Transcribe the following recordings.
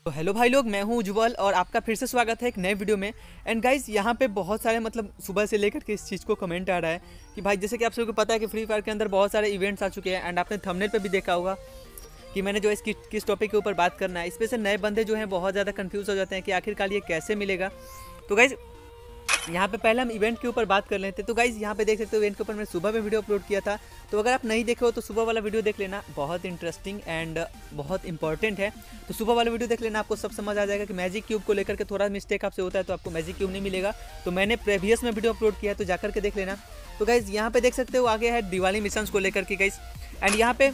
तो हेलो भाई लोग, मैं हूं उज्जवल और आपका फिर से स्वागत है एक नए वीडियो में। एंड गाइस, यहाँ पे बहुत सारे सुबह से लेकर के इस चीज़ को कमेंट आ रहा है कि भाई, जैसे कि आप सभी को पता है कि फ्री फायर के अंदर बहुत सारे इवेंट्स आ चुके हैं। एंड आपने थंबनेल पे भी देखा होगा कि मैंने जो इसकी किस टॉपिक के ऊपर बात करना है। इस पर से नए बंदे जो हैं बहुत ज़्यादा कन्फ्यूज़ हो जाते हैं कि आखिरकार ये कैसे मिलेगा। तो गाइज़, यहाँ पे पहले हम इवेंट के ऊपर बात कर लेते हैं। तो गाइज़, यहाँ पे देख सकते हो इवेंट के ऊपर मैंने सुबह में वीडियो अपलोड किया था। तो अगर आप नहीं देखे हो तो सुबह वाला वीडियो देख लेना, बहुत इंटरेस्टिंग एंड बहुत इंपॉर्टेंट है। तो सुबह वाला वीडियो देख लेना, आपको सब समझ आ जाएगा कि मैजिक क्यूब को लेकर के थोड़ा मिस्टेक आपसे होता है तो आपको मैजिक क्यूब नहीं मिलेगा। तो मैंने प्रीवियस में वीडियो अपलोड किया है, तो जाकर के देख लेना। तो गाइज़, यहाँ पे देख सकते हो आगे है दिवाली मिशंस को लेकर के गाइज़। एंड यहाँ पे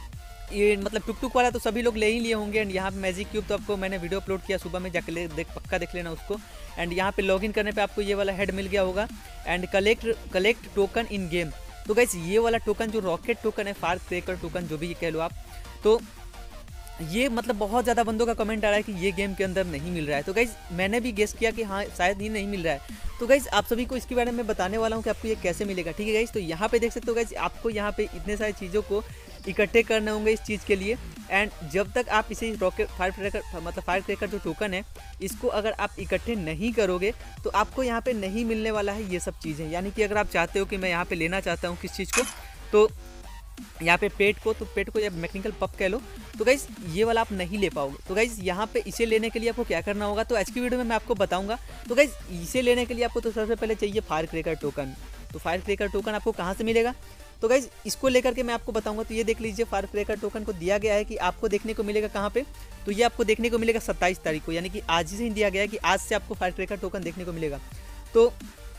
ये टुक टुक वाला तो सभी लोग ले ही लिए होंगे। एंड यहाँ पे मैजिक क्यूब तो आपको मैंने वीडियो अपलोड किया सुबह में, जाकर पक्का देख लेना उसको। एंड यहाँ पे लॉगिन करने पे आपको ये वाला हेड मिल गया होगा। And collect token in game. तो गाइस, ये वाला टोकन जो रॉकेट टोकन है, फायर क्रैकर टोकन जो भी कह लो आप, तो ये बहुत ज़्यादा बंदों का कमेंट आ रहा है कि ये गेम के अंदर नहीं मिल रहा है। तो गाइज़, मैंने भी गेस किया कि हाँ शायद ये नहीं मिल रहा है। तो गाइज़, आप सभी को इसके बारे में बताने वाला हूँ कि आपको ये कैसे मिलेगा। ठीक है गाइज़, तो यहाँ पे देख सकते हो गाइज़, आपको यहाँ पे इतने सारी चीज़ों को इकट्ठे करने होंगे इस चीज़ के लिए। एंड जब तक आप इसे रॉकेट फायर क्रैकर जो टोकन है, इसको अगर आप इकट्ठे नहीं करोगे तो आपको यहाँ पे नहीं मिलने वाला है ये सब चीज़ें। यानी कि अगर आप चाहते हो कि मैं यहाँ पे लेना चाहता हूँ किस चीज़ को, तो यहाँ पे पेट को या मैकेनिकल पप कह लो, तो गाइज़ ये वाला आप नहीं ले पाओगे। तो गाइज़, यहाँ पे इसे लेने के लिए आपको क्या करना होगा तो आज की वीडियो में मैं आपको बताऊंगा। तो गाइज़, इसे लेने के लिए आपको तो सबसे पहले चाहिए फायर क्रैकर टोकन। तो फायर क्रैकर टोकन आपको कहाँ से मिलेगा, तो गाइज़ इसको लेकर के मैं आपको बताऊंगा। तो ये देख लीजिए, फायर क्रैकर टोकन को दिया गया है कि आपको देखने को मिलेगा कहाँ पे, तो ये आपको देखने को मिलेगा 27 तारीख को, यानी कि आज से ही दिया गया है कि आज से आपको फायर क्रैकर टोकन देखने को मिलेगा। तो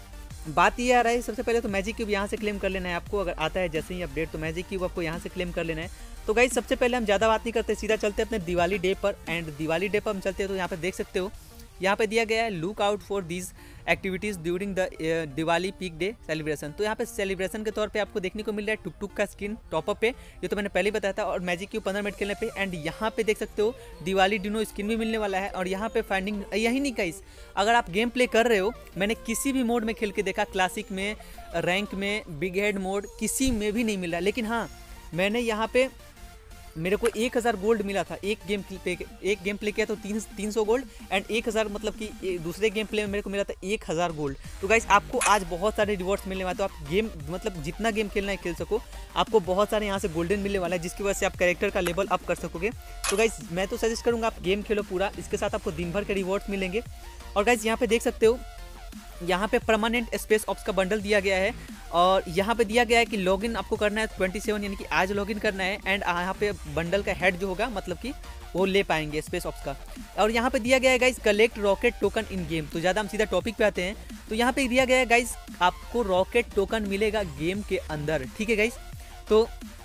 बात ये आ रहा है, सबसे पहले तो मैजिक क्यूब यहाँ से क्लेम कर लेना है आपको। अगर आता है जैसे ही अपडेट, तो मैजिक क्यूब आपको यहाँ से क्लेम कर लेना है। तो गाइस, सबसे पहले हम ज़्यादा बात नहीं करते, सीधा चलते हैं अपने दिवाली डे पर। एंड दिवाली डे पर हम चलते हैं, तो यहाँ पे देख सकते हो, यहाँ पे दिया गया है look out for these activities during the Diwali peak day celebration. तो यहाँ पे सेलिब्रेशन के तौर पे आपको देखने को मिल रहा है टुक टुक का स्किन टॉपअप पे, ये तो मैंने पहले ही बताया था, और मैजिक क्यूब 15 मिनट खेलने पे। एंड यहाँ पे देख सकते हो दिवाली डिनो स्किन भी मिलने वाला है। और यहाँ पे फाइंडिंग यही नहीं गाइस, अगर आप गेम प्ले कर रहे हो, मैंने किसी भी मोड में खेल के देखा, क्लासिक में, रैंक में, बिग हेड मोड, किसी में भी नहीं मिल रहा। लेकिन हाँ, मैंने यहाँ पे मेरे को 1000 गोल्ड मिला था एक गेम प्ले किया तो 300 गोल्ड। एंड 1000 कि दूसरे गेम प्ले में मेरे को मिला था 1000 गोल्ड। तो गाइस, आपको आज बहुत सारे रिवॉर्ड्स मिलने वाले, तो आप गेम जितना गेम खेलना है खेल सको, आपको बहुत सारे यहाँ से गोल्डन मिलने वाला है, जिसकी वजह से आप कैरेक्टर का लेवल अप कर सकोगे। तो गाइस, मैं तो सजेस्ट करूँगा आप गेम खेलो पूरा, इसके साथ आपको दिन भर के रिवॉर्ड्स मिलेंगे। और गाइस, यहाँ पे देख सकते हो, यहाँ पे परमानेंट स्पेस ऑप्स का बंडल दिया गया है। और यहाँ पे दिया गया है कि लॉगिन आपको करना है 27, यानी कि आज लॉगिन करना है। एंड यहाँ पे बंडल का हेड जो होगा, कि वो ले पाएंगे स्पेस ऑप्स का। और यहाँ पे दिया गया है guys collect rocket token in game. तो ज़्यादा हम सीधा टॉपिक पे आते हैं। तो यहाँ पे दिया गया है गाइस, आपको रॉकेट टोकन मिलेगा गेम के अंदर। ठीक है गाइस, तो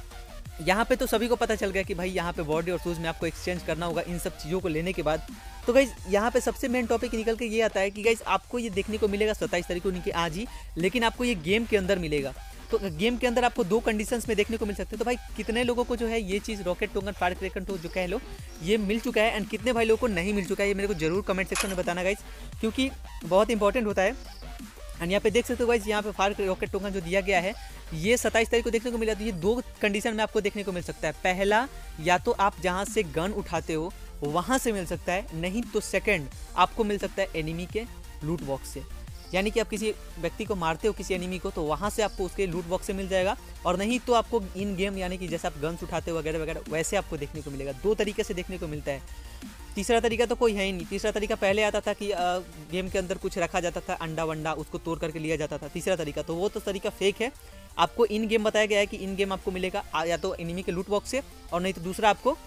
यहाँ पे तो सभी को पता चल गया कि भाई यहाँ पे बॉडी और शूज़ में आपको एक्सचेंज करना होगा इन सब चीज़ों को लेने के बाद। तो गाइज, यहाँ पे सबसे मेन टॉपिक निकल के ये आता है कि गाइज आपको ये देखने को मिलेगा 27 तारीख को, नहीं कि आज ही, लेकिन आपको ये गेम के अंदर मिलेगा। तो गेम के अंदर आपको 2 कंडीशंस में देखने को मिल सकते हैं। तो भाई, कितने लोगों को जो है ये चीज़ रॉकेट टोकन फायर क्रैकर तो जो कह लो ये मिल चुका है, एंड कितने भाई लोगों को नहीं मिल चुका है, ये मेरे को जरूर कमेंट सेक्शन में बताना गाइज, क्योंकि बहुत इंपॉर्टेंट होता है। एंड यहाँ पे देख सकते हो गाइज, यहाँ पे फायर रॉकेट टोकन जो दिया गया है, ये 27 तारीख को देखने को मिला। तो ये 2 कंडीशन में आपको देखने को मिल सकता है। पहला, या तो आप जहाँ से गन उठाते हो वहाँ से मिल सकता है, नहीं तो सेकंड आपको मिल सकता है एनिमी के लूट बॉक्स से। यानी कि आप किसी व्यक्ति को मारते हो, किसी एनिमी को, तो वहाँ से आपको उसके लूट बॉक्स से मिल जाएगा। और नहीं तो आपको इन गेम, यानी कि जैसे आप गन्स उठाते हो वगैरह वगैरह, वैसे आपको देखने को मिलेगा। 2 तरीके से देखने को मिलता है। तीसरा तरीका तो कोई है ही नहीं। तीसरा तरीका पहले आता था कि गेम के अंदर कुछ रखा जाता था, अंडा वंडा, उसको तोड़ करके लिया जाता था। तीसरा तरीका तो वो तो तरीका फेक है। आपको इन गेम बताया गया है कि इन गेम आपको मिलेगा या तो एनिमी के लूट बॉक्स से, और नहीं तो दूसरा आपको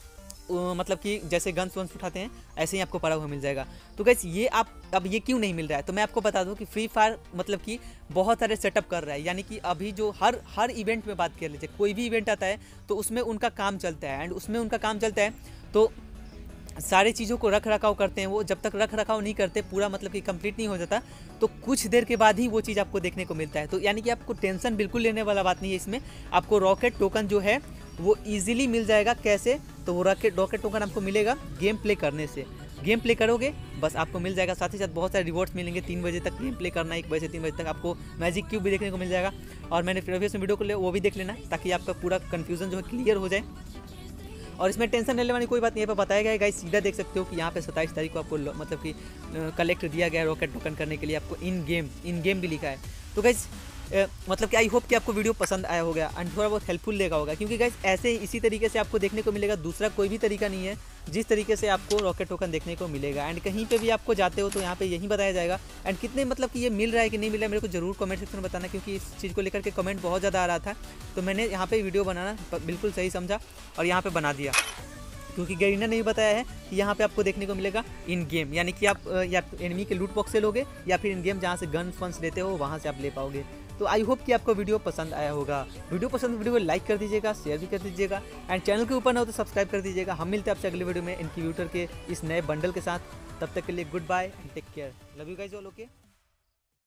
कि जैसे गन्स वंस उठाते हैं ऐसे ही आपको पड़ा हुआ मिल जाएगा। तो गाइस, ये आप अब ये क्यों नहीं मिल रहा है, तो मैं आपको बता दूं कि फ्री फायर कि बहुत सारे सेटअप कर रहा है। यानी कि अभी जो हर इवेंट में बात कर लीजिए, कोई भी इवेंट आता है तो उसमें उनका काम चलता है। एंड उसमें उनका काम चलता है तो सारी चीज़ों को रख रखाव करते हैं वो। जब तक रख रखाव नहीं करते, पूरा कि कंप्लीट नहीं हो जाता, तो कुछ देर के बाद ही वो चीज़ आपको देखने को मिलता है। तो यानी कि आपको टेंशन बिल्कुल लेने वाला बात नहीं है इसमें। आपको रॉकेट टोकन जो है वो ईजिली मिल जाएगा। कैसे, तो वो रॉकेट टोकन आपको मिलेगा गेम प्ले करने से। गेम प्ले करोगे बस आपको मिल जाएगा। साथ ही साथ बहुत सारे रिवॉर्ड्स मिलेंगे। 3 बजे तक गेम प्ले करना, 1 बजे से 3 बजे तक आपको मैजिक क्यूब भी देखने को मिल जाएगा। और मैंने प्रीवियस वीडियो को वो भी देख लेना, ताकि आपका पूरा कन्फ्यूजन जो है क्लियर हो जाए। और इसमें टेंशन लेने वाली कोई बात नहीं है, पर बताया गया है गाइस, सीधा देख सकते हो कि यहाँ पे 27 तारीख को आपको मतलब कि कलेक्ट दिया गया है रॉकेट टोकन करने के लिए, आपको इन गेम भी लिखा है। तो गाइस मतलब कि आई होप कि आपको वीडियो पसंद आया होगा एंड थोड़ा बहुत हेल्पफुल लगा होगा, क्योंकि गाइस ऐसे इसी तरीके से आपको देखने को मिलेगा, दूसरा कोई भी तरीका नहीं है जिस तरीके से आपको रॉकेट टोकन देखने को मिलेगा। एंड कहीं पे भी आपको जाते हो तो यहाँ पे यही बताया जाएगा। एंड कितने मतलब कि ये मिल रहा है कि नहीं मिल रहा है मेरे को जरूर कमेंट सेक्शन में बताना, क्योंकि इस चीज़ को लेकर के कमेंट बहुत ज़्यादा आ रहा था, तो मैंने यहाँ पे वीडियो बनाना बिल्कुल सही समझा और यहाँ पे बना दिया, क्योंकि गरीना ने भी बताया है कि यहाँ पे आपको देखने को मिलेगा इन गेम, यानी कि आप या एनिमी के लूट बॉक्स से लोगे या फिर इन गेम जहाँ से गन फंस लेते हो वहाँ से आप ले पाओगे। तो आई होप कि आपको वीडियो पसंद आया होगा। वीडियो को लाइक कर दीजिएगा, शेयर भी कर दीजिएगा एंड चैनल के ऊपर ना हो तो सब्सक्राइब कर दीजिएगा। हम मिलते हैं आपसे अगले वीडियो में इनक्यूबेटर के इस नए बंडल के साथ। तब तक के लिए goodbye and take care, love you guys all, okay.